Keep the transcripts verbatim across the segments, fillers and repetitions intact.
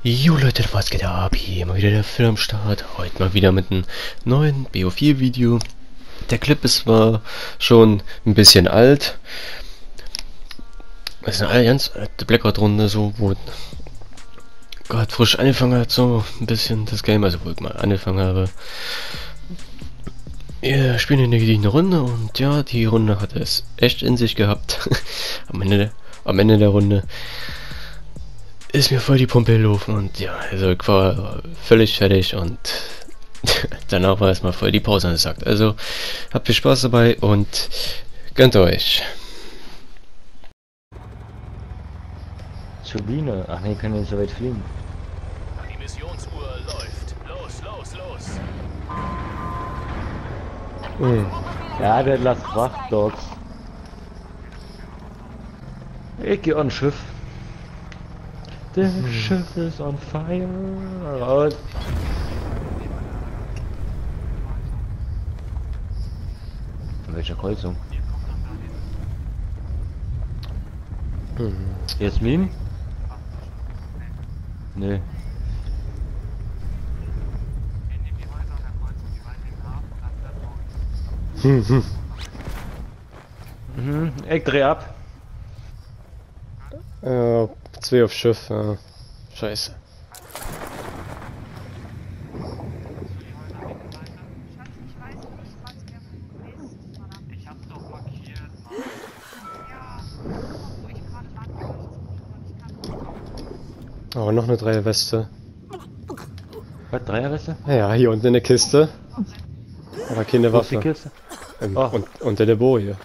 Jo Leute, was geht ab? Hier mal wieder der Film am Start. Heute mal wieder mit einem neuen B O vier Video. Der Clip ist zwar schon ein bisschen alt. Es ist eine ganz alte Blackout-Runde, so wo Gott frisch angefangen hat, so ein bisschen das Game, also wo ich mal angefangen habe. Wir spielen eine gediegene Runde und ja, die Runde hat es echt in sich gehabt. am Ende, am Ende der Runde ist mir voll die Pumpe gelaufen und ja, also ich war völlig fertig und danach war erstmal voll die Pause angesagt. Also habt viel Spaß dabei und gönnt euch. Turbine. Ach nee, können nicht so weit fliegen. Die Missionsuhr läuft. Los, los, los. Hm. Ja, der lasst Wachdogs. Ich geh an Schiff. Das hm. Schiff ist on fire. Raus. Von welcher Kreuzung? Hm. Jasmin? Nee. Hm, hm. Mhm, ich dreh ab. Äh, zwei auf Schiff, ja. Scheiße. Oh, noch eine Dreierweste. Was, Dreierweste? Ja, hier unten in der Kiste. Aber keine Waffe. Die Kiste? Ähm, oh. und, unter der Boje.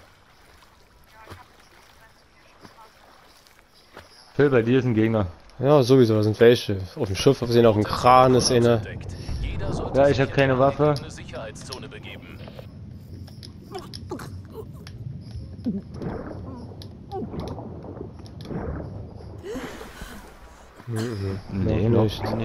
Phil, bei dir ist ein Gegner. Ja, sowieso, da sind welche. Auf dem Schiff, wir sehen auf dem Kran ist einer. Ja, ich habe keine Waffe. Mhm. Nee, noch nicht. nicht. nicht.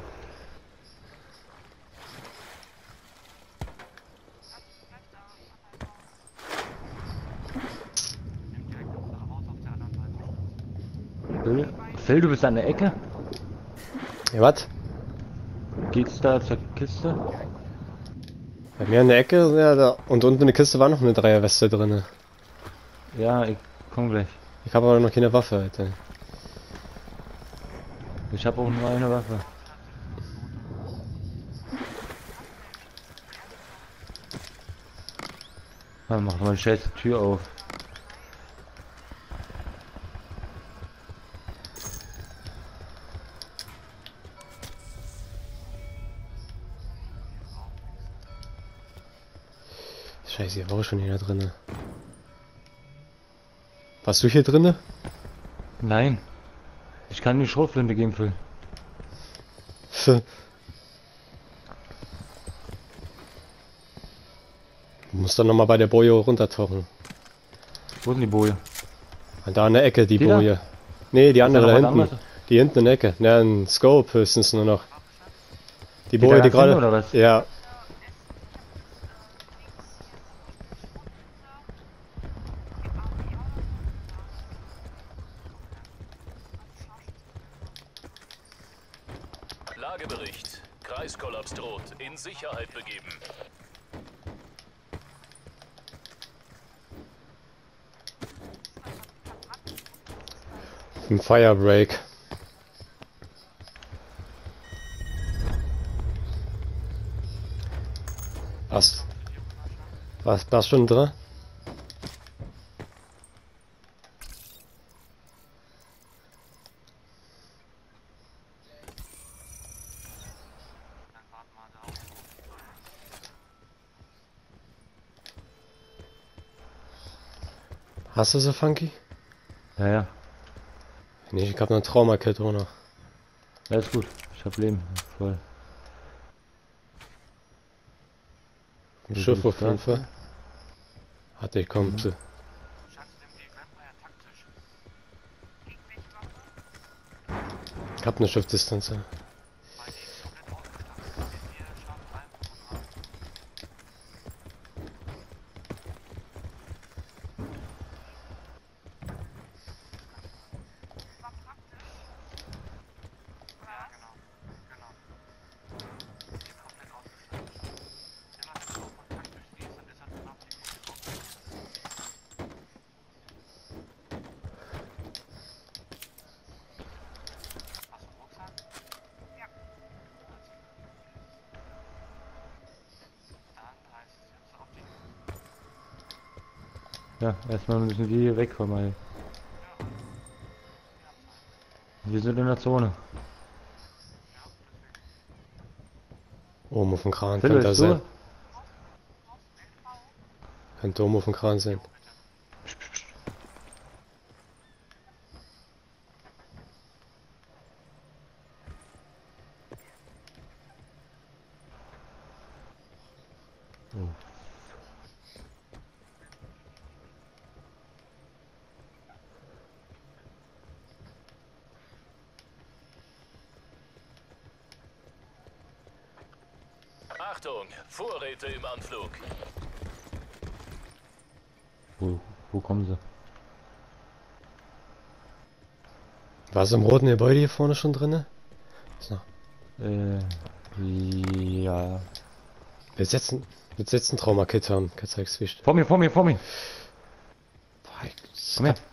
Phil, Phil, du bist an der Ecke? Ja, was? Geht's da zur Kiste? Bei mir in der Ecke, ja, da. Und unten in der Kiste war noch eine Dreierweste drin. Ja, ich komm gleich. Ich habe aber noch keine Waffe, Alter. Ich habe auch nur eine Waffe. Dann mach mal scheiß Tür auf. Scheiße, hier war auch schon jeder drin. Warst du hier drinne? Nein. Ich kann die Schrotflinte geben, Phil. Du musst dann nochmal bei der Boje runtertauchen. Wo ist denn die Boje? Da an der Ecke, die, die Boje. Da? Nee, die andere da hinten. Andere? Die hinten in der Ecke. Ne, ein Scope höchstens nur noch. Die Boje, die gerade. Oder was? Ja. Lagebericht. Kreiskollaps droht. In Sicherheit begeben. Ein Firebreak. Was? Was? Warst schon drin? Hast du so Funky? Ja, ja. Nee, ich hab eine Traumakit auch noch. Ja, ist gut. Ich hab Leben. Voll. Ein Schiff auf jeden Fall. Hatte ich kommt. Mhm. Ich hab eine Schiffdistanz. Ja. Ja, erstmal müssen wir hier weg von mal. Wir sind in der Zone. Oben auf dem Kran Phil, kann da bist sein. du? Könnte oben auf dem Kran sein. Oh. Achtung, Vorräte im Anflug. Wo, wo kommen sie? War es im roten Gebäude hier vorne schon drinne? So. Äh, ja. Wir setzen, wir setzen Traumakit haben. Gezeig's wichtig. Vor mir, vor mir, vor mir. Komm her.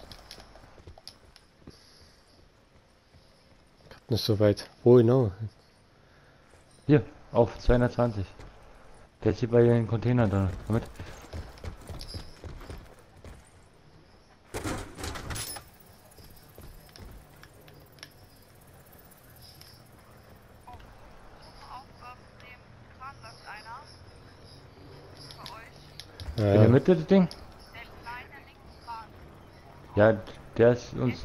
Nicht so weit. Wo genau? Hier, auf zweihundertzwanzig. Der ist hier bei den Container drin. Komm mit. In der Ja, Mitte das Ding? Ja, der ist uns.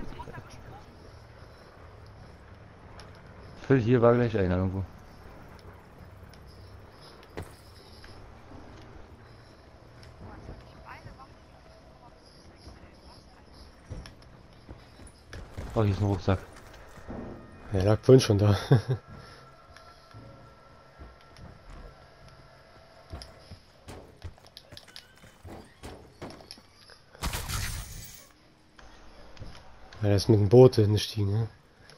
Phil, hier war gleich einer irgendwo. Oh, hier ist ein Rucksack. er lag vorhin schon da. Ja, er ist mit dem Boot hingestiegen, ne?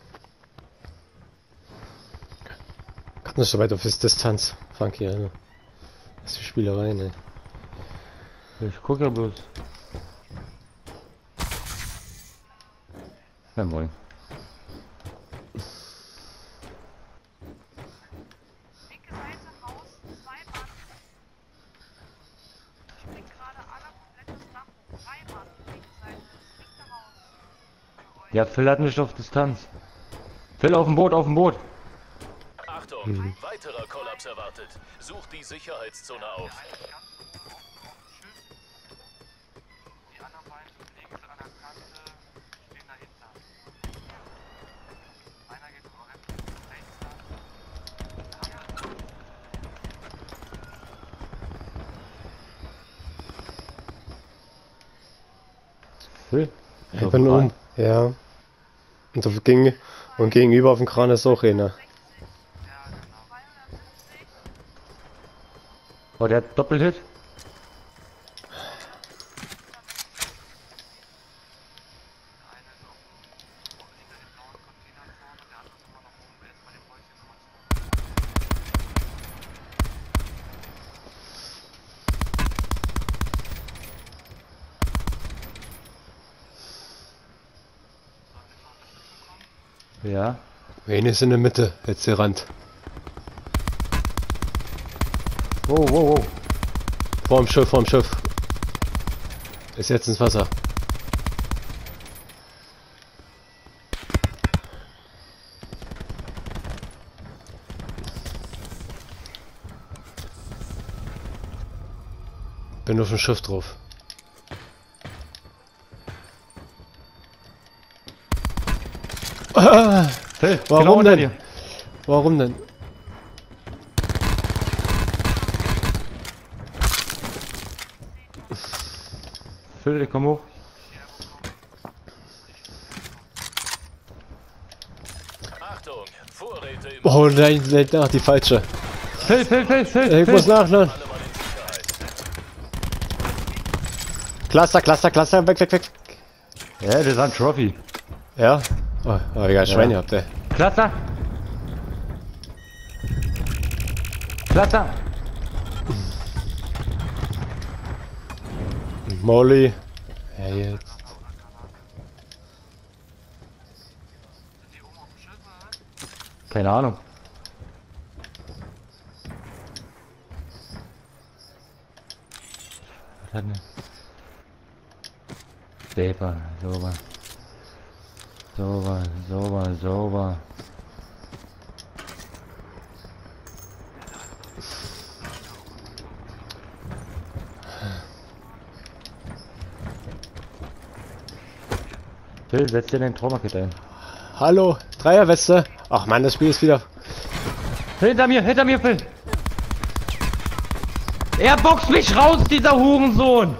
Gerade nicht so weit auf Distanz, Funky, also. Das ist die Spielerei, ne? Ich gucke ja bloß. Ja, moin. Linke Seite Haus, zwei Mann. Ich bin gerade alle komplettes Dach hoch. Drei Mann, linke Seite, das linke Haus. Ja, Phil hat nicht auf Distanz. Phil auf dem Boot, auf dem Boot. Achtung, weiterer Kollaps erwartet. Sucht die Sicherheitszone auf. Die anderen beiden links an der Kante stehen dahinter. Einer geht rechts, rechts lang. Phil? Ich bin um. Ja. Und, auf, gegen, und gegenüber auf dem Kran ist auch einer. Oh, der hat Doppelhit. Ja. Einer ist in der Mitte, jetzt der Rand. Wow, wow, wow. Vorm Schiff, vorm Schiff. Ist jetzt ins Wasser. Bin auf dem Schiff drauf. Ah, Phil, warum genau unter denn? dir. Warum denn? Phil, komm hoch. Achtung, Vorräte im Oh nein, nein, ach, die falsche. Phil, Phil, Phil, Phil, Ich muss Phil. nachladen. Alle Mann in Sicherheit. Cluster, Cluster, Cluster, weg, weg, weg. Ja, das ist ein Trophy. Ja? Oh, oh egal, Schwein gehabt, ey. Klasse. Klasse. Molly. Ja, jetzt. Keine Ahnung. Was hat denn- Sweeper, sauber. Sauber, sauber, sauber. Phil, setz dir dein Traumakit ein. Hallo, Dreierweste. Ach man, das Spiel ist wieder... Hinter mir, hinter mir, Phil! Er boxt mich raus, dieser Hurensohn!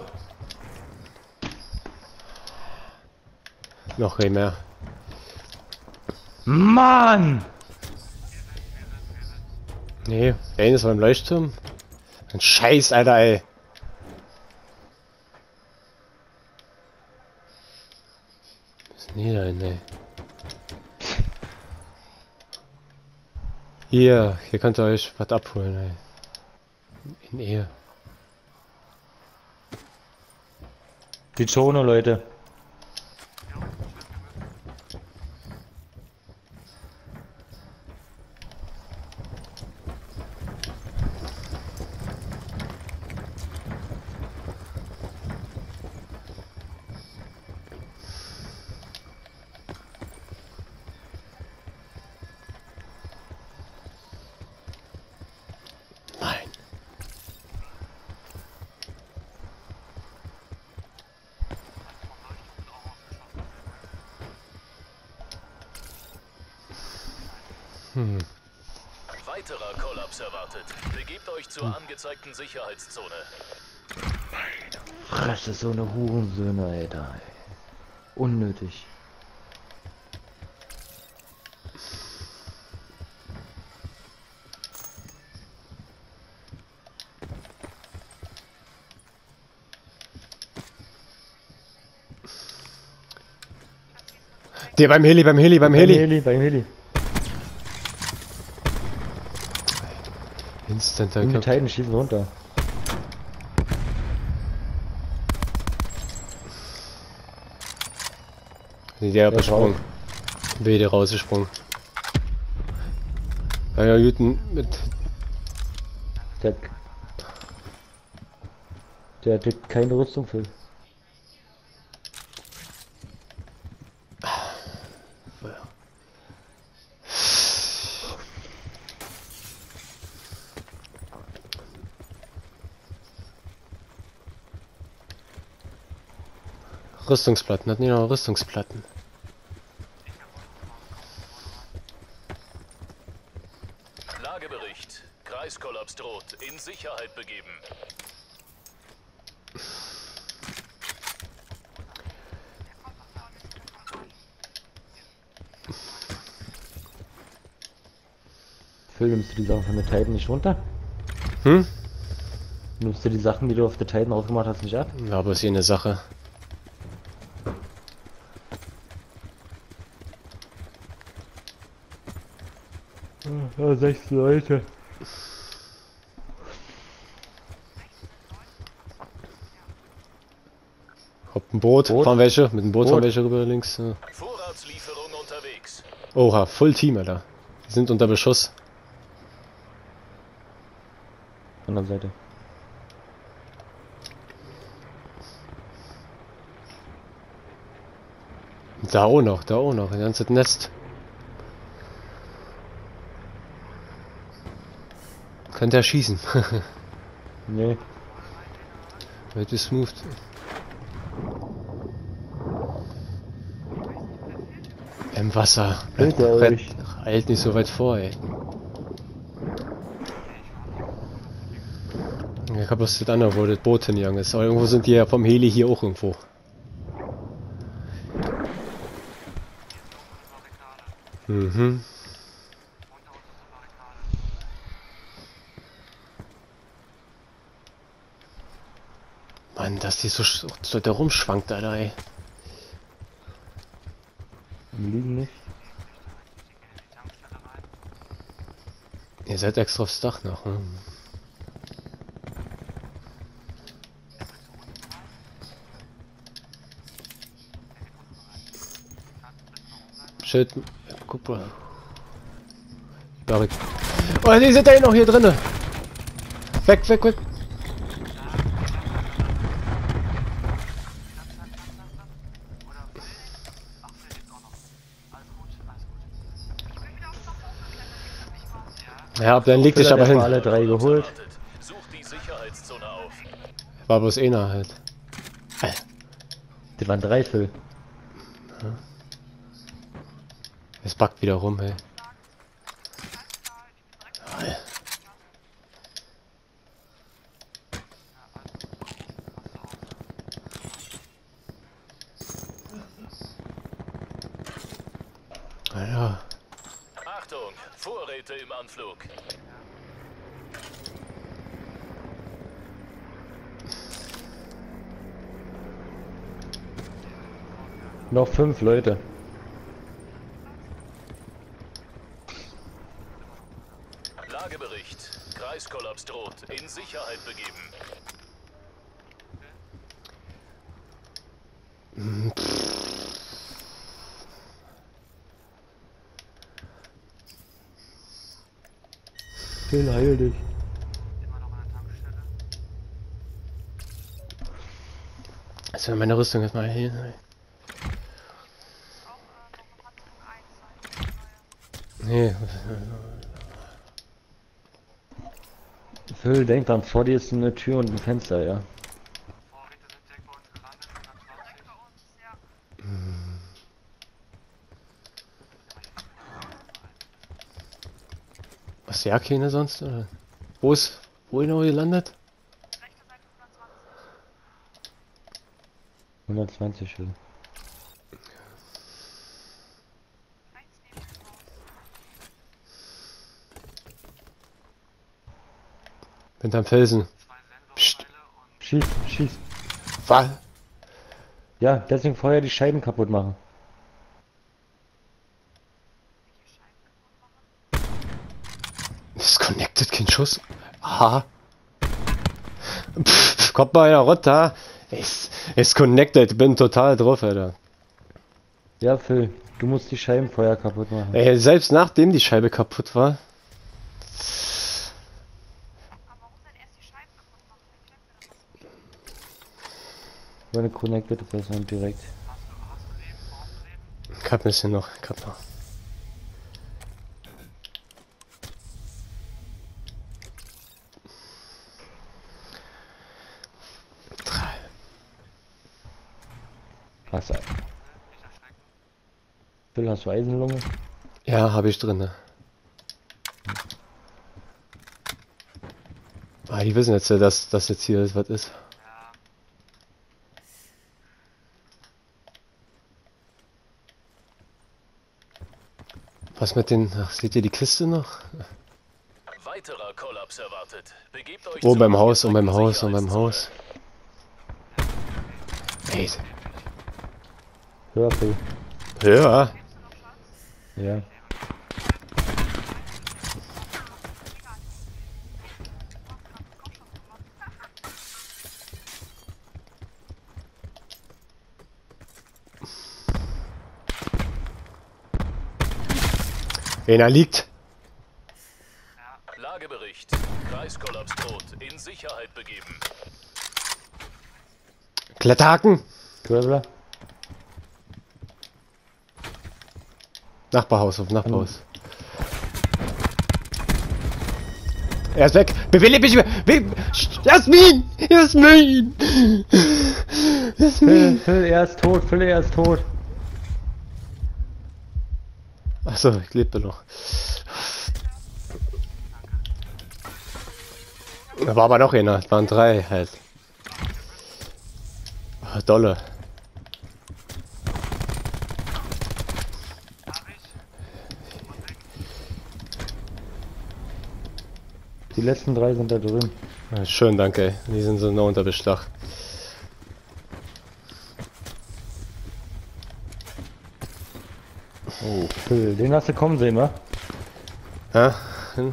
Noch ein mehr. Mann! Nee, der eine ist beim Leuchtturm. Ein Scheiß, Alter, ey. Was ist denn hier denn, ey? Hier, hier könnt ihr euch was abholen, ey. In Ehe. Die Zone, Leute. Nein. Hm. Weiterer Kollaps erwartet. Begebt euch zur angezeigten Sicherheitszone. Fresse, so eine Hurensöhne, Alter. Unnötig. Der beim Heli, beim Heli, beim Heli. Beim Heli, beim Heli. Instant, Die da Titan schießen runter. der besprungen. Wede rausgesprungen. Ja, ja, Jüten mit. Der, der hat keine Rüstung für. Rüstungsplatten, hat nie noch Rüstungsplatten. Lagebericht. Kreiskollaps droht. In Sicherheit begeben. Phil, nimmst du die Sachen von der Titan nicht runter? Hm? Nimmst du die Sachen, die du auf der Titan aufgemacht hast, nicht ab? Ja, aber ist hier eine Sache. Ja, sechs Leute. Hab ein Boot, Boot? fahren welche, mit dem Boot, Boot. fahren welche rüber links. Ja. Vorratslieferung unterwegs. Oha, Full Team, Alter. Die sind unter Beschuss. Andere Seite. Da auch noch, da auch noch, ein ganzes Nest. Könnt ihr schießen. Nee. Wird gesmoothed. Im Wasser. Hält der Red, euch? eilt nicht so weit vor, ey. Ich hab bloß das andere, wo das Boot hingegangen ist. Aber irgendwo sind die ja vom Heli hier auch irgendwo. Mhm. Mann, dass die so, so da rumschwankt, Alter, ey. Am Liegen nicht. Ihr seid extra aufs Dach noch, ne? Schild. Guck mal. Barrik. Oh, die sind da noch hier drinne. Weg, weg, weg. Ja, dann leg dich Phil hat aber erstmal hin. alle drei geholt. Such die Sicherheitszone auf. War bloß einer halt. Die waren drei, Phil. Es backt wieder rum, ey. Alter. Achtung, Vorräte im Anflug. Noch fünf Leute. Lagebericht. Kreiskollaps droht. In Sicherheit begeben. Phil, heil dich. Also meine Rüstung ist mal hier. Nee. Phil, denk dran, vor dir ist eine Tür und ein Fenster, ja. Was ja keine sonst, oder? Wo ist. Wo genau gelandet? hundertzwanzig, Phil. Hinterm Felsen. Psst. Schieß, schieß. Was? Ja, deswegen vorher die Scheiben kaputt machen. Disconnected, kein Schuss. Aha. Pff, kommt mal einer runter. Ist, ist connected, bin total drauf, Alter. Ja, Phil, du musst die Scheiben vorher kaputt machen. Ey, selbst nachdem die Scheibe kaputt war. Wenn du connected ist, dann direkt. Ich hab ein bisschen noch, ich hab noch. Drei. Hast du. Phil, hast du Eisenlunge? Ja, habe ich drin. Ah, die wissen jetzt ja, dass das jetzt hier was ist. Was mit den... Ach, seht ihr die Kiste noch? Weiterer Kollaps erwartet. Begebt euch Oh, zur beim Haus, und beim angezeigten Haus, und beim Haus. Ey, Hör, Phil. ja. Ja. Einer liegt. Lagebericht. Kreiskollaps droht. In Sicherheit begeben. Kletterhaken. Graveler? Nachbarhaus, auf Nachbarhaus. Er ist weg. Bewege mich. Be Jasmin! Jasmin! Phil, Jasmin! Phil, er ist tot, Phil, er ist tot. Achso, ich lebe noch. Da war aber noch einer. Es waren drei halt. Ah, dolle. Die letzten drei sind da drin. Ja, schön, danke. Die sind so noch unter Beschlag. Oh, Phil, den hast du kommen sehen, wa? Ja? Hm.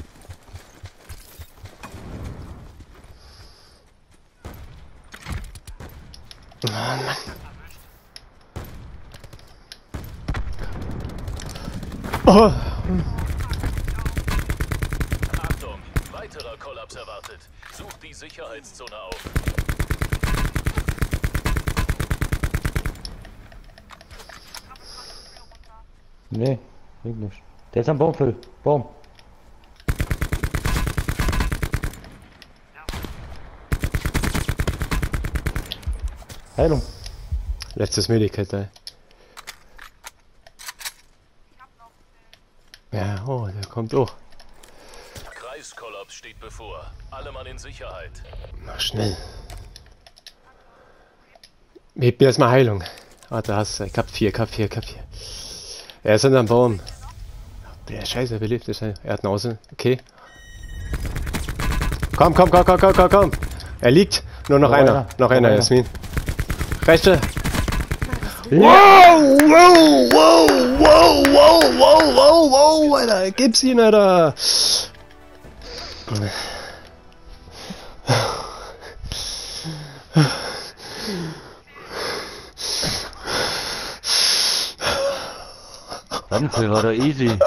Oh, Mann. Oh. Achtung, weiterer Kollaps erwartet. Sucht die Sicherheitszone auf. Nee, bringt nicht. Der ist am Baum, Phil. Baum. Heilung. Letztes Medikit, ey. Ich hab noch. Äh, Ja, oh, der kommt auch. Kreiskollaps steht bevor. Alle Mann in Sicherheit. Mach schnell. Heb mir erstmal Heilung. Warte, hast du. Ich hab vier, ich hab vier, ich hab vier. Er ist hinterm Baum. Der Scheiße, belebt ist er. Er hat eine Außen. Okay. Komm, komm, komm, komm, komm, komm, komm. Er liegt. Nur noch Noch einer. einer. Noch Noch einer, einer. Jasmin. Rechte. Ja. Wow, wow, wow, wow, wow, wow, wow, wow, Alter. Gib's ihn, Alter. Rampe war doch easy.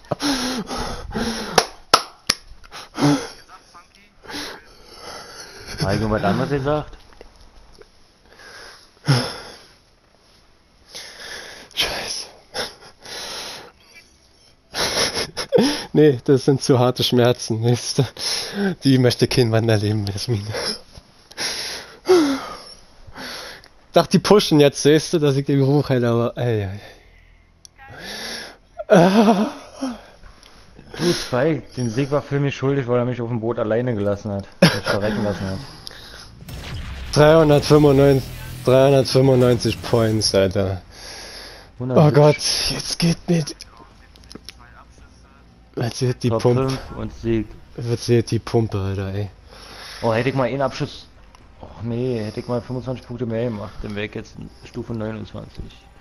Hat irgendwas anderes gesagt? Scheiße. Nee, das sind zu harte Schmerzen. Nächste. Die möchte kein Wanderleben, Jasmin. Dachte, die pushen jetzt, siehst du, dass ich den Geruch hätte, aber. Ey, ey. Ah. Du, Spike, den Sieg war für mich schuldig, weil er mich auf dem Boot alleine gelassen hat. Mich verrecken lassen hat. dreihundertfünfundneunzig, dreihundertfünfundneunzig Points, Alter. Oh hundertsiebzig. Gott, jetzt geht mit. Jetzt wird die Top Pumpe. fünf und Sieg. Jetzt wird die Pumpe, Alter, ey. Oh, hätte ich mal einen Abschuss. Och nee, hätte ich mal fünfundzwanzig Punkte mehr gemacht, dann wäre ich jetzt Stufe neunundzwanzig.